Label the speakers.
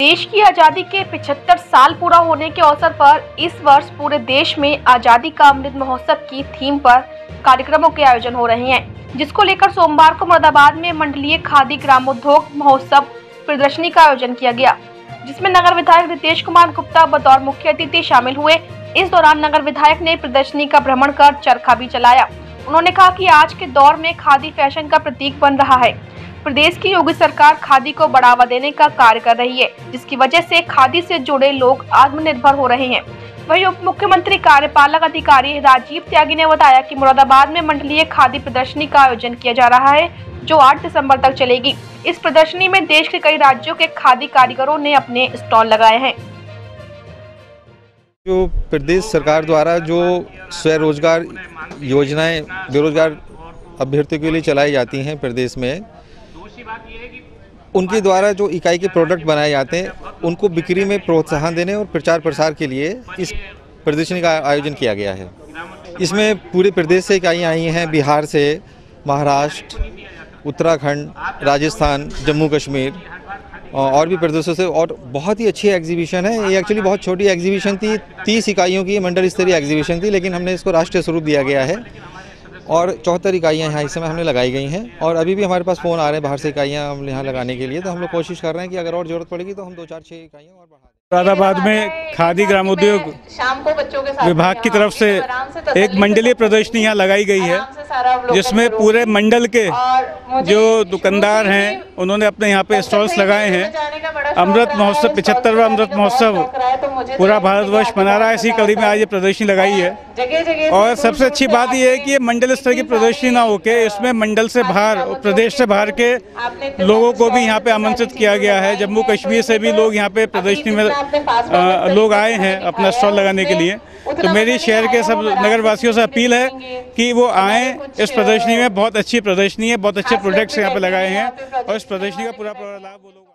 Speaker 1: देश की आजादी के 75 साल पूरा होने के अवसर पर इस वर्ष पूरे देश में आजादी का अमृत महोत्सव की थीम पर कार्यक्रमों के आयोजन हो रहे हैं, जिसको लेकर सोमवार को मुरादाबाद में मंडलीय खादी ग्रामोद्योग महोत्सव प्रदर्शनी का आयोजन किया गया, जिसमें नगर विधायक रितेश कुमार गुप्ता बतौर मुख्य अतिथि शामिल हुए। इस दौरान नगर विधायक ने प्रदर्शनी का भ्रमण कर चरखा भी चलाया। उन्होंने कहा कि आज के दौर में खादी फैशन का प्रतीक बन रहा है। प्रदेश की योगी सरकार खादी को बढ़ावा देने का कार्य कर रही है, जिसकी वजह से खादी से जुड़े लोग आत्मनिर्भर हो रहे हैं। वहीं उप मुख्यमंत्री कार्यपालक अधिकारी राजीव त्यागी ने बताया कि मुरादाबाद में मंडलीय खादी प्रदर्शनी का आयोजन किया जा रहा है, जो 8 दिसंबर तक चलेगी। इस प्रदर्शनी में देश के कई राज्यों के खादी कारीगरों ने अपने स्टॉल लगाए हैं।
Speaker 2: जो प्रदेश सरकार द्वारा जो स्वरोजगार योजनाएं बेरोजगार अभ्यर्थियों के लिए चलाई जाती हैं प्रदेश में, उनके द्वारा जो इकाई के प्रोडक्ट बनाए जाते हैं उनको बिक्री में प्रोत्साहन देने और प्रचार प्रसार के लिए इस प्रदर्शनी का आयोजन किया गया है। इसमें पूरे प्रदेश से इकाइयाँ आई हैं, बिहार से, महाराष्ट्र, उत्तराखंड, राजस्थान, जम्मू कश्मीर और भी प्रदेशों से। और बहुत ही अच्छी एग्जीबिशन है। ये एक्चुअली बहुत छोटी एग्जीबिशन थी, 30 इकाइयों की मंडल स्तरीय एग्जीबिशन थी, लेकिन हमने इसको राष्ट्रीय स्वरूप दिया गया है और 74 इकाइयाँ यहाँ इस समय हमने लगाई गई हैं। और अभी भी हमारे पास फ़ोन आ रहे हैं बाहर से इकाइयाँ हम यहाँ लगाने के लिए, तो हम लोग कोशिश कर रहे हैं कि अगर और ज़रूरत पड़ेगी तो हम 2-4-6 इकाइयाँ और बढ़ा दें।
Speaker 3: मुरादाबाद में खादी ग्रामोद्योग विभाग की तरफ से एक मंडलीय प्रदर्शनी यहाँ लगाई गई है, जिसमें पूरे मंडल के जो दुकानदार हैं उन्होंने अपने यहाँ पे स्टॉल्स लगाए हैं। अमृत महोत्सव 75वां अमृत महोत्सव पूरा भारतवर्ष मना रहा है, इसी कड़ी में आज ये प्रदर्शनी लगाई है। और सबसे अच्छी बात ये है कि ये मंडल स्तर की प्रदर्शनी ना होके इसमें मंडल से बाहर और प्रदेश से बाहर के लोगों को भी यहाँ पे आमंत्रित किया गया है। जम्मू कश्मीर से भी लोग यहाँ पे प्रदर्शनी में लोग आए हैं अपना स्टॉल लगाने के लिए। तो मेरी शहर के सब नगरवासियों से अपील है कि वो आएँ इस प्रदर्शनी में। बहुत अच्छी प्रदर्शनी है, बहुत अच्छे प्रोडक्ट्स यहाँ पे लगाए हैं और इस प्रदर्शनी का पूरा लाभ वो लोग